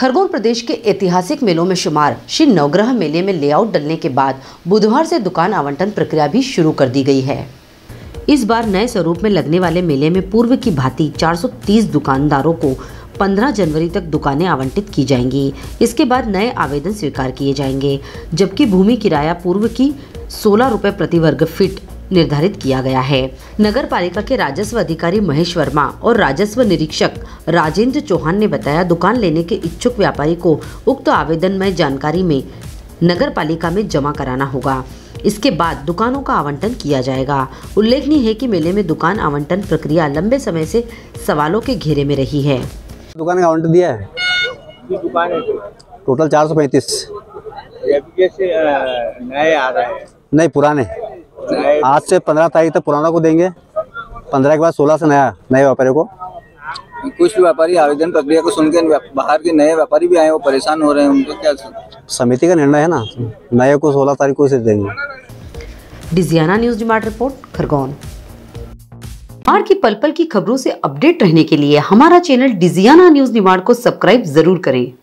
खरगोन प्रदेश के ऐतिहासिक मेलों में शुमार श्री नवग्रह मेले में लेआउट डलने के बाद बुधवार से दुकान आवंटन प्रक्रिया भी शुरू कर दी गई है। इस बार नए स्वरूप में लगने वाले मेले में पूर्व की भांति 430 दुकानदारों को 15 जनवरी तक दुकानें आवंटित की जाएंगी। इसके बाद नए आवेदन स्वीकार किए जाएंगे, जबकि भूमि किराया पूर्व की 16 रुपए प्रति वर्ग फीट निर्धारित किया गया है। नगर पालिका के राजस्व अधिकारी महेश वर्मा और राजस्व निरीक्षक राजेंद्र चौहान ने बताया, दुकान लेने के इच्छुक व्यापारी को उक्त आवेदन में जानकारी में नगर पालिका में जमा कराना होगा। इसके बाद दुकानों का आवंटन किया जाएगा। उल्लेखनीय है कि मेले में दुकान आवंटन प्रक्रिया लंबे समय से सवालों के घेरे में रही है। दुकान का आवंटन दिया है, टोटल 435। नए आ रहे हैं? नहीं, पुराने। आज से 15 तारीख तक पुराना को देंगे, 15 के बाद 16 से नए व्यापारियों को। कुछ व्यापारी आवेदन प्रक्रिया को सुनकर बाहर के नए व्यापारी भी आए, वो परेशान हो रहे हैं, उनको क्या? समिति का निर्णय है ना, नए को 16 तारीख को से देंगे। डिजियाना न्यूज डिमांड रिपोर्ट, खरगोन। बाढ़ की पल पल की खबरों से अपडेट रहने के लिए हमारा चैनल डिजियाना न्यूज डिमांड को सब्सक्राइब जरूर करें।